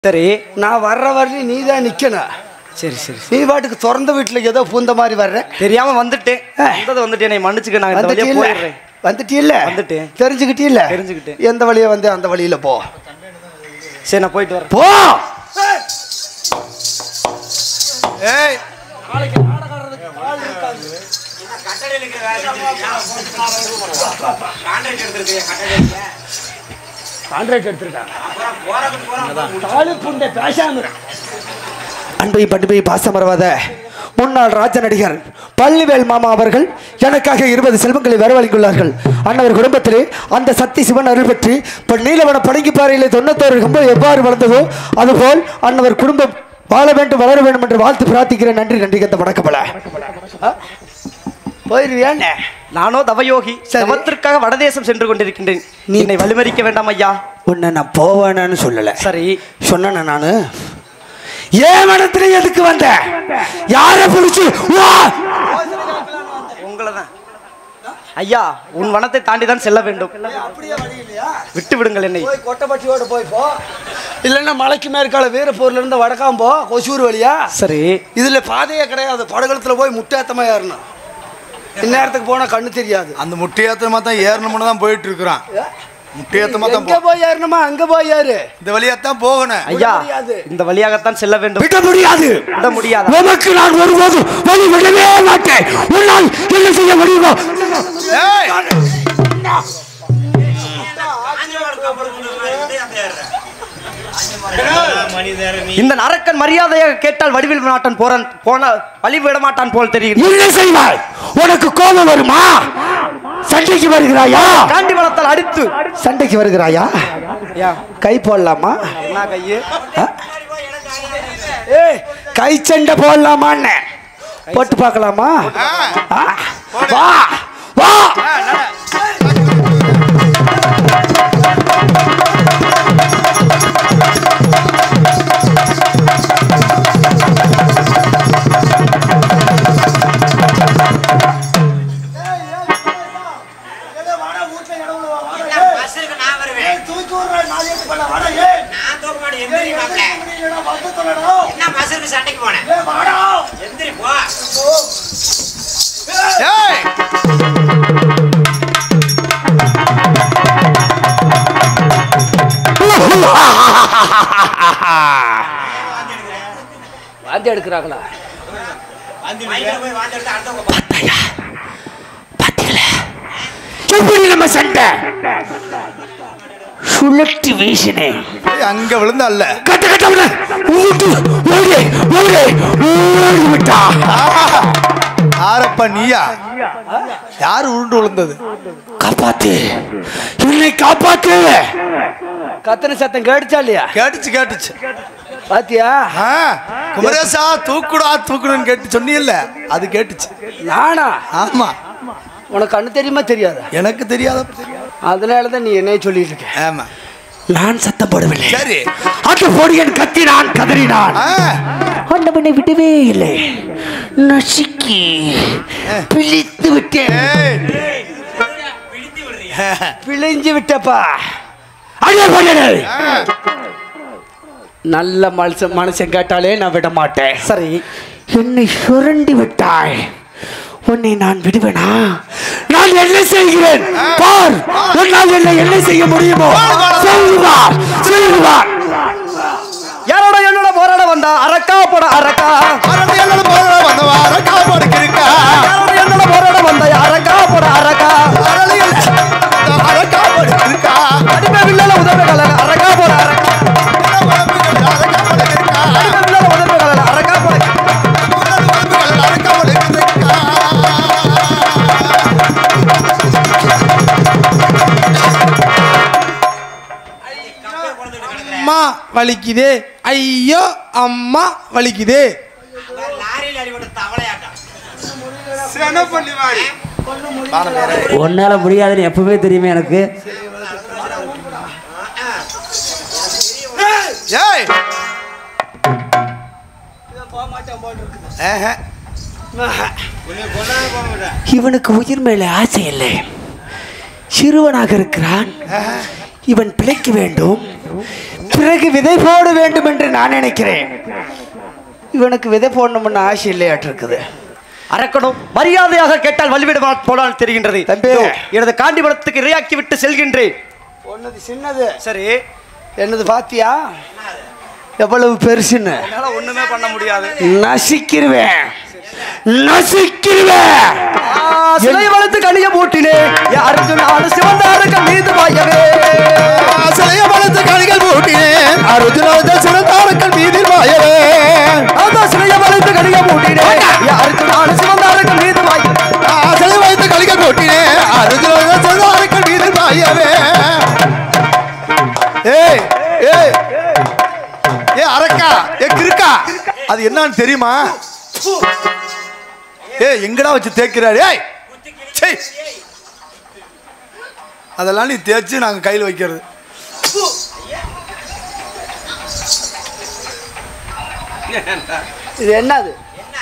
சரி, நான் வர்ற வரலையும் நீ தான் நிக்கணும். சரி சரி. நீ பாட்டுக்கு திறந்த வீட்டுல ஏதோ பூந்த மாதிரி வர்ற. தெரியாம வந்துட்டேன். வந்துட்டேன், என்னை மன்னிச்சுக்க. நான் இந்த வழியா போயிடுறேன். வந்துட்டீல்ல? வந்துட்டேன். தெரிஞ்சுக்கிட்டீல்ல? தெரிஞ்சுக்கிட்டேன். எந்த வழியா வந்து அந்த வழியில போ. சரி, நான் போயிட்டு வரேன். போ. ஏய், அன்பை பண்பை பாசமரவாத முன்னாள் ராஜ நடிகர் பள்ளிவேல் மாமா அவர்கள் எனக்காக 20 செல்வங்களை வரவழைத்துள்ளார்கள். அன்னவர் குடும்பத்திலே அந்த சக்தி சிவன் அருள் பெற்று இப்போ நீலவன படங்கிப்பாறையிலே 91 கம்பம் எவ்வாறு வளர்ந்ததோ அதுபோல் அன்னவர் குடும்பம் வாழ வேண்டும் வளர வேண்டும் என்று வாழ்த்து பிரார்த்திக்கிறேன். நன்றி நன்றி கத்த வணக்கப்பல. போயிருவியானே? நானோ தவயோகி, தவத்திற்காக வடதேசம் சென்று கொண்டிருக்கின்றேன். நீ என்னை வழிமறிக்க வேண்டாம் ஐயா. உன்னை நான் போவேன்னு சொல்லல. சரி, சொன்ன நானு ஏன் மனத்துல எதுக்கு வந்த? யார புடிச்சு? உங்களதான் ஐயா. உன் வனத்தை தாண்டி தான் செல்ல வேண்டும். விட்டு விடுங்கள் என்னை. கொட்டப்பட்டியோட போய் போ. இல்லைன்னா மலைக்கு மேற்கால வீரப்பூர்ல இருந்து வடக்காம் போ, கொசூர் வழியா. சரி, இதுல பாதையே கிடையாது. படகுளத்துல போய் முட்டையாத்தமா ஏறணும். இந்நேரத்துக்கு போனா கண்ணு தெரியாது. அந்த முட்டையாத்தமா தான் ஏறணும்னு தான் போயிட்டு இருக்கிறான். முட்டையாத்தமா தான் எங்க போய் ஏறணுமா அங்க போய் ஏறு. இந்த வழியாத்தான் போகணும் ஐயா. இந்த வழியாகத்தான் செல்ல வேண்டும். விட முடியாது. விட முடியாது. உனக்கு நான் ஒருபோதும் வழி விடவே மாட்டேன். உன்னால் என்ன செய்ய முடியுமோ? இந்த அரக்கன் மரியாதையாக கேட்டால் வடிவில் நாட்டன் போன வழி விட மாட்டான் போல் தெரியும். என்ன செய்வாய்? உனக்கு கோபம் வருமா? சண்டைக்கு வருகிறாயா? காண்டி வளத்தால் அடித்து சண்டைக்கு வருகிறாயா? கை போடலாமா? என்ன கையே? கை சண்டை போடலாமான்னு போட்டு பார்க்கலாமா? வா வா. வாந்தி எடுக்கிறாங்களா? எப்படி நம்ம சண்டை சுழட்டி வீசினே அங்க விழுந்த அல்ல கட்ட கட்ட விட்டா. யாரப்பா நீயா? யாரு உருண்டு விழுந்தது? காப்பாத்து, என்னை காப்பாத்து. கத்தன சத்தம் கேட்டுச்சா இல்லையா? கேட்டுச்சு பாத்தியா? குமரேசா தூக்குடா தூக்குடுன்னு கேட்டு சொன்னீல்ல, அது கேட்டுச்சு. நானா? ஆமா. உனக்கு கண்ணு தெரியுமா தெரியாதா? எனக்கு தெரியாத. அதனாலதான் நீ என்னைய சொல்லிட்டு இருக்க. ஆமா, நான் சத்தம் போடவில்லை. சரி, அந்த பொடியன் கத்தினான், கதறினான். ஆண்டவனை விடவே இல்லை. நசுக்கி பிழித்து விட்டேன். பிழிஞ்சு விட்டப்பா. நல்ல மனுஷன் கேட்டாலே நான் விட மாட்டேன். சரி, என்னை சுரண்டி விட்டாய். உன்னை நான் விடுவேனா? நான் என்ன செய்கிறேன் பார். உன்னால் என்ன செய்ய முடியுமோ செய்வார் செய்வார். யாரோட என்னோட போராட வந்தா அரக்கா போட அரக்கா. என்னோட போராட வந்தவா அரக்கா போட கிறுக்கா. யாரோட என்னோட போராட வந்தா அரக்கா போட அரக்கா. அரக்கா போட கிறுக்கா. அடிமை வில்லல உதவி கலர் அரக்கா போட அரக்கா. அடிமை வில்லல உதவி கலர் அரக்கா போட அம்மா வலிக்குது, ஐயோ அம்மா வலிக்குது. ஒன்னால முடியாதுன்னு எப்பவுமே தெரியுமே எனக்கு. இவனுக்கு உயிர் மேல ஆசை இல்லை. சிறுவனாக இருக்கிறான். இவன் பிழைக்க வேண்டும். பிறகு விதை போட வேண்டும் என்று நான் நினைக்கிறேன். இவனுக்கு விதை போடணும்னு ஆசை இல்லையாட்டு இருக்குது. அரக்கணும் மரியாதையாக கேட்டால் வழிவிட போலால் தெரிகின்றது. தம்பி, எனது காண்டிபுரத்துக்கு இரையாக்கி விட்டு செல்கின்றேன். ஒன்னது சின்னது, சரி. என்னது பாத்தியா எவ்வளவு பெருசுன்னு? ஒண்ணுமே பண்ண முடியாது. நசிக்கிருவேன் நசிக்கிருவேன். சிலை வளர்த்து கனிய மூட்டினேன் அர்ஜுனான சிவந்தாருக்கு மீது வாயவே. சிலைய வளர்த்து கனிகள் மூட்டினேன் அர்ஜுனான சிவந்தாருக்கு மீது வாயவே. சிலைய வளர்த்து கனிய மூட்டினேன் அர்ஜுனான சிவந்தாருக்கு மீது வாயவே. சிலை வளர்த்து கனிகள் மூட்டினேன் அர்ஜுனான சிவந்தாருக்கு மீது வாயவே. ஏய் ஏய் ஏ அரக்கா, ஏ கிறுக்கா, அது என்னன்னு தெரியுமா? ஏ எங்கடா வச்சு தேய்க்கிறாரு? ஏய் சே, அதெல்லாம் நீ தேய்ச்சி நாங்க கையில் வைக்கிறது. இது என்னது?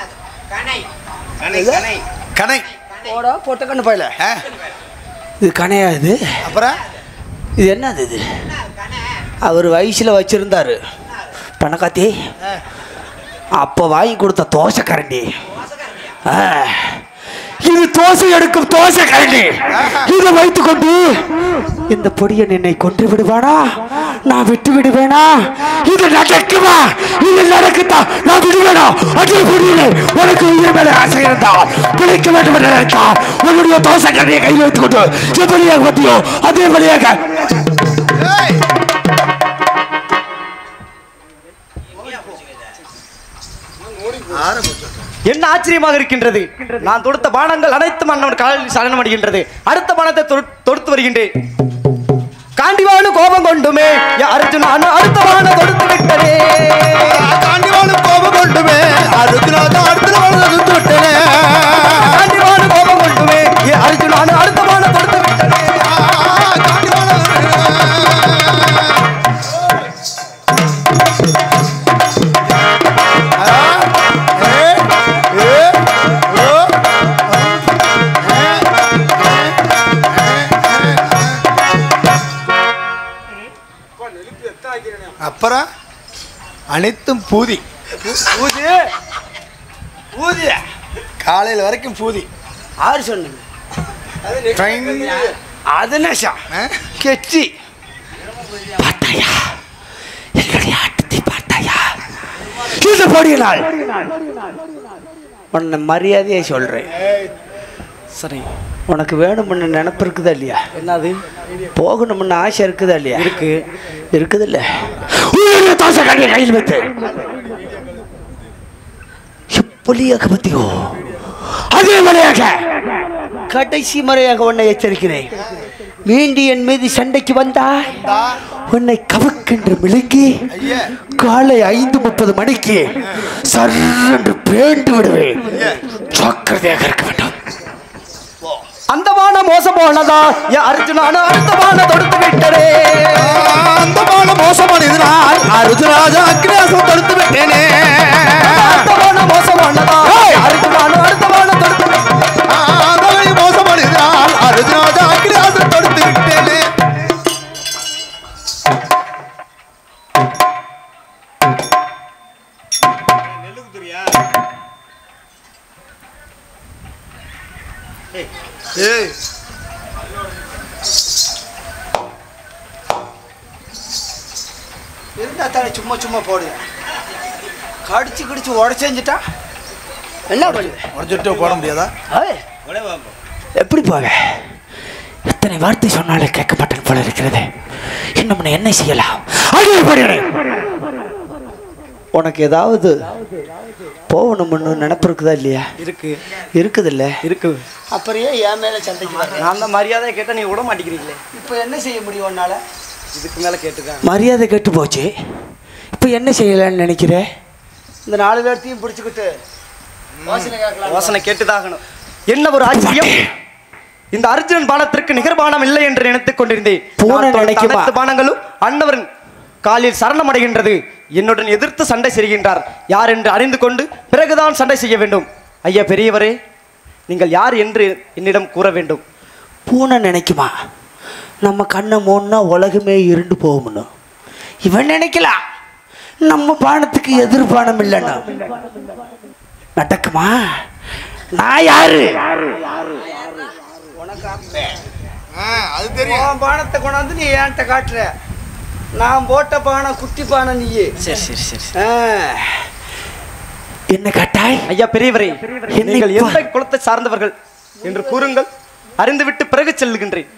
கனை போடா பொட்ட கண்ணு போயில. இது கனையா? இது அப்புறம் இது என்னது? இது அவர் வயசுல வச்சிருந்தாரு பணக்காத்தி, அப்போ வாங்கி கொடுத்த தோசை கரண்டி. இது தோசை எடுக்கும் தோசை கரண்டி. இதை வைத்துக் கொண்டு இந்த பொடியன் என்னை கொன்று விடுவானா, நான் விட்டு விடுவேனா? இது நடக்குமா? இது நடக்குதா? நான் விடுவேனா? அதே பொடியனை உனக்கு உயிர் மேல ஆசை இருந்தால் பிடிக்க வேண்டும் என்று நினைத்தால் உன்னுடைய தோசை கரண்டியை கையில் வைத்துக் கொண்டு எப்படியாக பத்தியோ அதே வழியாக என்ன ஆச்சரியமாக இருக்கின்றது. நான் தொடுத்த பானங்கள் அனைத்தும் அண்ணன் காலில் சரணம் அடைகின்றது. அடுத்த பானத்தை தொடுத்து வருகின்றேன். காண்டிவானு கோபம் கொண்டுமே அர்ஜுனானு அடுத்த பான தொடுத்து விட்டனே. காண்டிவானு கோபம் கொண்டுமே அர்ஜுனானு அடுத்த பான தொடுத்து விட்டனே. காண்டிவானு கோபம் கொண்டுமே அர்ஜுனானு அடுத்த பான தொடுத்து விட்டனே. அப்புறம் அனைத்தும் பூதி பூதி பூதி காலையில் வரைக்கும் பூதி. ஆறு சொன்னது அது நஷா கெச்சி பார்த்தாயா? என்னுடைய ஆட்டத்தை பார்த்தாயா? இது பொடியினால் உன்னை மரியாதையை சொல்றேன். சரி, உனக்கு வேணும்னு நினப்பு இருக்குதா இல்லையா? என்னது? போகணும்னு ஆசை இருக்குதா இல்லையா? இருக்கு. இருக்குது இல்ல? தோசை கடையை கையில் வைத்து புலியாக பத்தியோ அதே முறையாக கடைசி முறையாக உன்னை எச்சரிக்கிறேன். மீண்டி என் மீது சண்டைக்கு வந்தா உன்னை கவக்கென்று மிளங்கி காலை 5:30 மணிக்கு சர்ரென்று பேண்டு விடுவேன். ஜாக்கிரதையாக இருக்க வேண்டும். அந்த பான மோசம் போனதா அர்ஜுனானு அடுத்த பான தொடுத்து விட்டனே. அந்த பான மோசமானதினால் அர்ஜுனாஜா அக்னியாசம் தொடுத்து விட்டேனே. அந்த பான மோசம் போனதா அர்ஜுனானு அடுத்த பான தொடுத்து விட்டனே. மோசமானதினால் அர்ஜுனாஜா அக்னியாசம் தொடுத்து விட்டேனே. ஏய் இருந்தா தானே சும்மா சும்மா போடு. கடிச்சு கிடிச்சு உடச்செஞ்சிட்டா என்ன பண்ணுவேன்? உடச்சிட்டு போட முடியாதா? எப்படி போக? எத்தனை வார்த்தை சொன்னாலும் கேட்க மாட்டேன் போல இருக்கிறது. இன்னும் என்ன செய்யலாம்? உனக்கு ஏதாவது போகணும்னு நினப்பு இருக்குதா இல்லையா? இருக்கு. இருக்குது இல்லை? இருக்கு. அப்புறம் ஏன் என் மேலே சண்டைக்கு வர? நான் அந்த மரியாதையை கேட்டால் நீ விட மாட்டேங்கிறீங்களே. இப்போ என்ன செய்ய முடியும் உன்னால? இதுக்கு மேலே கேட்டுக்க. மரியாதை கெட்டு போச்சு. இப்போ என்ன செய்யலான்னு நினைக்கிறேன்? இந்த 4 பேர்த்தையும் பிடிச்சிக்கிட்டு யோசனை கேட்டுதாகணும். என்ன ஒரு ஆச்சரியம்! இந்த அர்ஜுனன் பானத்திற்கு நிகர்பானம் இல்லை என்று நினைத்துக் கொண்டிருந்தேன். அனைத்து பானங்களும் அன்னவரின் காலில் சரணம் அடைகின்றது. என்னுடன் எதிர்த்து சண்டை செய்கின்றார். யார் என்று அறிந்து கொண்டு பிறகுதான் சண்டை செய்ய வேண்டும். ஐயா பெரியவரே, நீங்கள் யார் என்று என்னிடம் கூற வேண்டும். பூனை நினைக்குமா நம்ம கண்ணை மூணுனா உலகமே இருண்டு போகும்னு? இவன் நினைக்கலாம் நம்ம பானத்துக்கு எதிர்பானம் இல்லைன்னா நடக்குமா? நான் யாரு? அது தெரியும். பானத்தை கொண்டாந்து நீ ஏன்ட்ட காட்டுற. நான் போட்ட பானம் குட்டி பானம் நீயே. சரி சரி சரி. என்ன கேட்டாய்? ஐயா பெரியவரே, நீங்கள் எந்த குலத்தை சார்ந்தவர்கள் என்று கூறுங்கள், அறிந்துவிட்டு பிறகு செல்லுகின்றேன்.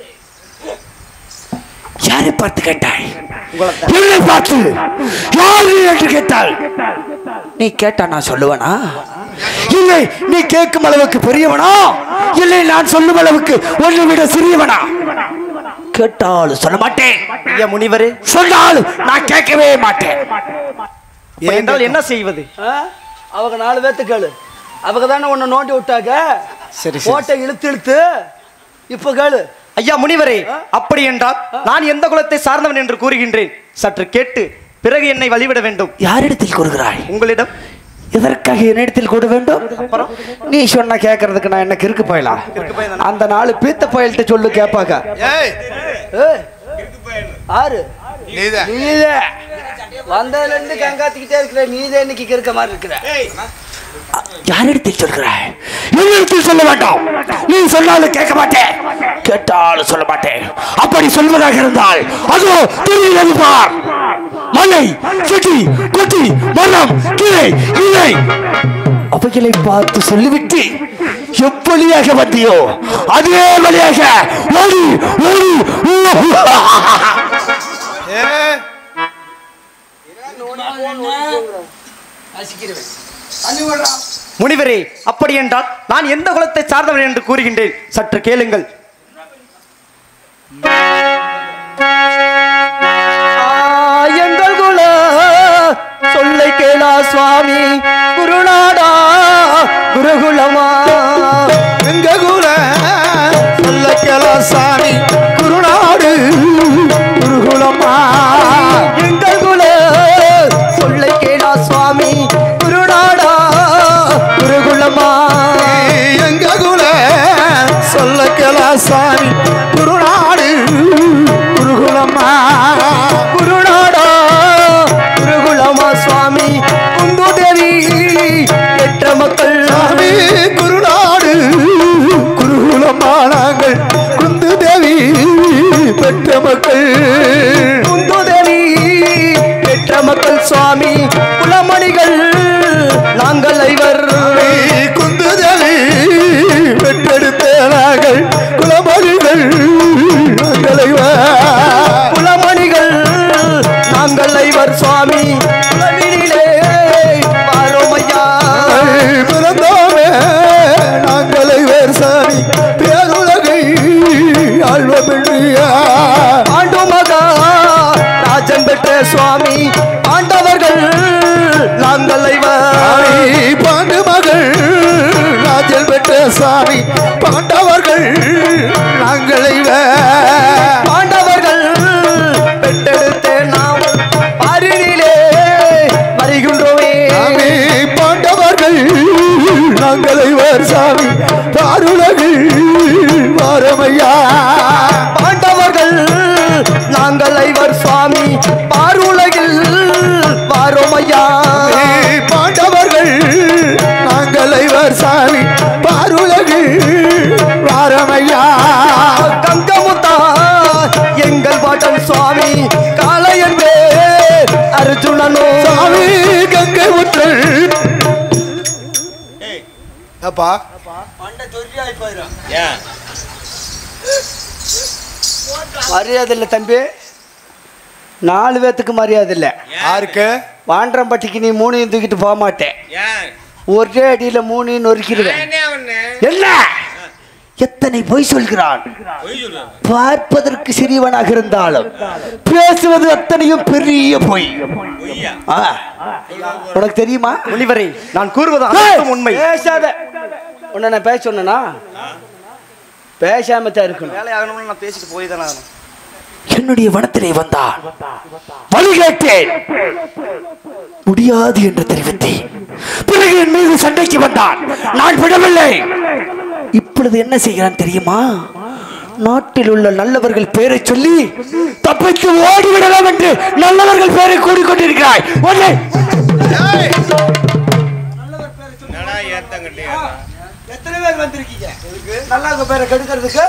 யாரை பார்த்து கேட்டாய்? என்னை பார்த்து யாரு என்று கேட்டால் நீ கேட்டா நான் சொல்லுவனா? இல்லை, நீ கேட்கும் அளவுக்கு பெரியவனா? இல்லை, நான் சொல்லும் அளவுக்கு ஒன்றை விட சிறியவனா? கேட்டாலும் சொல்ல மாட்டேன். ஐயா முனிவரே, சொன்னாலும் நான் கேட்கவே மாட்டேன். என்றால் என்ன செய்வது? அவங்க 4 பேர்த்து கேளு. அவங்க தானே உன்னை நோண்டி விட்டாங்க. சரி போட்ட இழுத்து இப்ப கேளு. ஐயா முனிவரே, அப்படி என்றால் நான் எந்த குலத்தை சார்ந்தவன் என்று கூறுகின்றேன். சற்று கேட்டு பிறகு என்னை வழிவிட வேண்டும். யாரிடத்தில் கூறுகிறாய்? உங்களிடம். எதற்காக என்னிடத்தில் கூட வேண்டும்? நீ சொன்ன கேட்கறதுக்கு நான் என்ன கிறுக்கு போயலாம்? அந்த 4 பீத்த பயல்கிட்ட சொல்லு, கேட்பாங்க. ஆறு நீதே வந்ததுல இருந்து கங்காத்திக்கிட்டே இருக்கிற. நீதே இன்னைக்கு கிறுக்க மாதிரி இருக்கிற. யாரிடத்தில் சொல்கிறாய்? என்னிடத்தில் சொல்ல வேண்டாம். நீ சொன்னாலும் கேட்க மாட்டேன், கேட்டாலும் சொல்ல மாட்டேன். அப்படி சொல்வதாக இருந்தால் அதோ தெரிகிறது பார். மலை, செடி, கொட்டி, மரம், கிளை, இலை அவைகளை பார்த்து சொல்லிவிட்டு எவ்வழியாக வந்தியோ அதே வழியாக ஓடி ஓடி. முனிவரே, அப்படி என்றால் நான் எந்த குலத்தை சார்ந்தவன் என்று கூறுகின்றேன். சற்று கேளுங்கள். எங்கள் குல சொல்லை கேளா சுவாமி குருநாடா குருகுலமா. எங்க குல சொல்ல கேளா சாமி குருநாடு குருகுலமா. எங்கள் குல சொல்லை கேளா சுவாமி குருநாடா குருகுலமா. எங்க குல சொல்ல கேளா சாமி குருநாடு குருகுலமா. குருநாடா குருகுலமா சுவாமி குந்துதேவி பெற்ற மக்கள். சாமி குருநாடு குருகுலமா. நாங்கள் குந்து தேவி பெற்ற மக்கள். குந்துதேவி பெற்ற மக்கள் சுவாமி குலமணிகள் நாங்கள் ஐவர். குந்து தேவி பெற்றெடுத்த நாங்கள் குலமணிகள். குலமணிகள் நாங்கள் ஐவர் சுவாமி குலவினிலே பாரோமையா. பிறந்தோமே நாங்கள் ஐவர் சாமி பேருலகை ஆழ்வமில்லையா. பாண்டு மகா ராஜன் பெற்ற சுவாமி பாண்டவர்கள் நாங்கள் ஐவர். பாண்டு மகள் ராஜல் பெற்ற சாமி பாண்டவர்கள் நாங்கள் பாண்டவர்கள் பெற்றெடுத்த நாம் பாரினிலே வருகின்றோமே. பாண்டவர்கள் நாங்கள் சாமி பாருலகில் வாரமையா. பாண்டவர்கள் நாங்கள் ஐவர் சுவாமி பாருலகில் வாரோமையா. பாண்டவர்கள் நாங்கள் ஐவர் சாமி பாருலகில் வாரமையா. கங்கமுத்தா எங்கள் பாட்டன் சுவாமி காளையன்பே அர்ஜுனனோ. சாமி கங்கை முற்றல் அப்பா மரியாதை இல்லை தம்பி. 4 பேத்துக்கு மரியாதை இல்லை. யாருக்கு? வாண்டம்பட்டிக்கு நீ 3 தூக்கிட்டு போக மாட்டேன். ஒரே அடியில் 3 நொறுக்கிடுவேன். என்ன எத்தனை பொய் சொல்கிறான். பார்ப்பதற்கு சிறியவனாக இருந்தாலும் பேசுவது அத்தனையும் பெரிய பொய். உனக்கு தெரியுமா? முனிவரே, நான் கூறுவது அனைத்தும் உண்மை. பேசாத. உன்னை நான் பேச சொன்னா பேசாம தான் இருக்கணும். வேலையாகணும்னு நான் பேசிட்டு போய் தானே ஆகணும். என்னுடைய வனத்திலே வந்தான். வழி கேட்டேன், முடியாது என்று தெரிவித்தேன். பிறகு என் மீது சண்டைக்கு வந்தான். நான் விடவில்லை. இப்பொழுது என்ன செய்கிறான் தெரியுமா? நாட்டில் உள்ள நல்லவர்கள் பேரை சொல்லி தப்பித்து ஓடிவிடலாம் என்று நல்லவர்கள் பேரை கூறிக்கொண்டிருக்கிறாய். எத்தனை பேர் வந்திருக்கீங்க நல்லா பேரை கெடுக்கிறதுக்கு?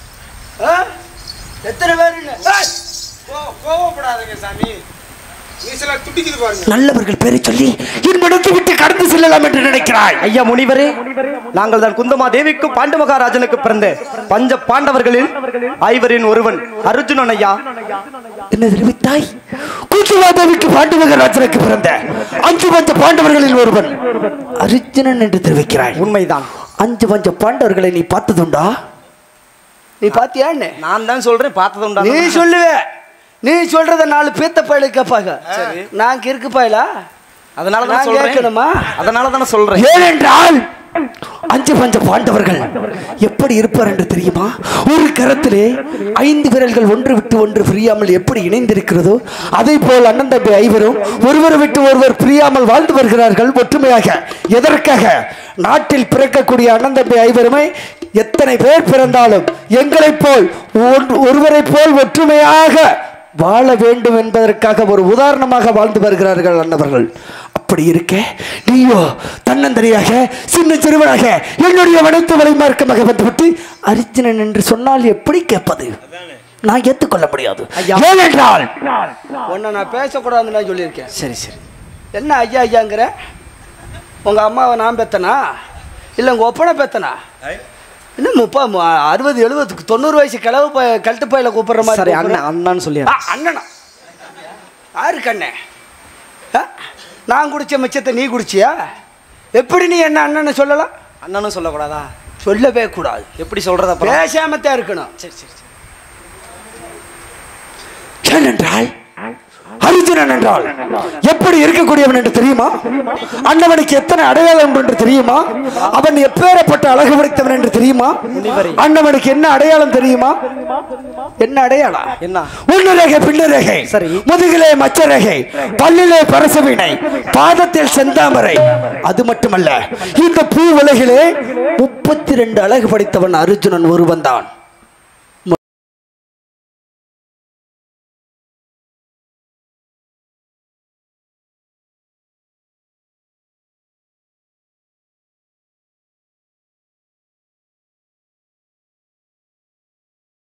எத்தனை பேர்? கோவப்படாதீங்க சாமி, நல்லவர்கள் பேரை சொல்லி என் மனத்தை விட்டு கடந்து செல்லலாம் என்று நினைக்கிறாய். ஐயா முனிவரே, நாங்கள் தான் குந்தமா தேவிக்கும் பாண்டு மகாராஜனுக்கு பிறந்த பஞ்ச பாண்டவர்களில் ஐவரின் ஒருவன் அர்ஜுனன் ஐயா. என்ன தெரிவித்தாய்? குந்தமா தேவிக்கு பாண்டு மகாராஜனுக்கு பிறந்த 5 பஞ்ச பாண்டவர்களில் ஒருவன் அர்ஜுனன் என்று தெரிவிக்கிறாய். உண்மைதான். 5 பஞ்ச பாண்டவர்களை நீ பார்த்ததுண்டா? நீ பாத்தியான்னு நான் தான் சொல்றேன், பார்த்ததுண்டா? நீ சொல்லுவே. நீ சொல்றத 4 பேத்த பயல கேட்பாங்க. நான் கிறுக்கு பயலா? அதனால நான் கேட்கணுமா? அதனால தானே சொல்றேன். ஏனென்றால் 5 பஞ்ச பாண்டவர்கள் எப்படி இருப்பார் என்று தெரியுமா? ஒரு கரத்திலே 5 விரல்கள் ஒன்று விட்டு ஒன்று பிரியாமல் எப்படி இணைந்திருக்கிறதோ அதே போல் அண்ணன் தம்பி ஐவரும் ஒருவரை விட்டு ஒருவர் பிரியாமல் வாழ்ந்து வருகிறார்கள் ஒற்றுமையாக. எதற்காக? நாட்டில் பிறக்கக்கூடிய அண்ணன் தம்பி ஐவருமே எத்தனை பேர் பிறந்தாலும் எங்களைப் போல் ஒருவரை போல் ஒற்றுமையாக வாழ வேண்டும் என்பதற்காக ஒரு உதாரணமாக வாழ்ந்து வருகிறார்கள் அண்ணவர்கள். அப்படி இருக்க நீயோ தன்னந்தனியாக சின்ன சிறுவனாக என்னுடைய வனத்து வலைமார்க்கமாக வந்துவிட்டு அர்ஜுனன் என்று சொன்னால் எப்படி கேட்பது? நான் ஏற்றுக்கொள்ள முடியாது. ஏனென்றால் உன்னை நான் பேசக்கூடாதுன்னு நான் சொல்லியிருக்கேன். சரி சரி, என்ன ஐயா ஐயாங்கிற? உங்க அம்மாவை நான் பெத்தனா இல்லை உங்க ஒப்பனை பெத்தனா? இன்னும் 30 60 70 90 வயசு கிளவு கழுத்து பையில கூப்பிடுற மாதிரி. சரி அண்ணன் அண்ணான்னு சொல்லி. அண்ணனா? யாருக்கு அண்ணன்? நான் குடிச்ச மிச்சத்தை நீ குடிச்சியா? எப்படி நீ என்ன அண்ணன்னு சொல்லலாம்? அண்ணனும் சொல்லக்கூடாதா? சொல்லவே கூடாது. எப்படி சொல்றதா? பேசாமத்தான் இருக்கணும். சரி சரி. ஏனென்றால் அர்ஜுனன் என்றால் எப்படி இருக்கக்கூடியவன் என்று தெரியுமா? அண்ணவனுக்கு எத்தனை அடையாளம் என்று தெரியுமா? அவன் எப்பேறப்பட்ட அழகு படைத்தவன் என்று தெரியுமா? அண்ணவனுக்கு என்ன அடையாளம் தெரியுமா? என்ன அடையாளம்? என்ன? உள்நரேகை பின்னரேகை, சரி. முதுகிலே மச்சரேகை, பல்லிலே பரசவினை, பாதத்தில் செந்தாமரை. அது மட்டுமல்ல, இந்த பூ உலகிலே 32 அழகு படைத்தவன் அர்ஜுனன் ஒருவன் தான்.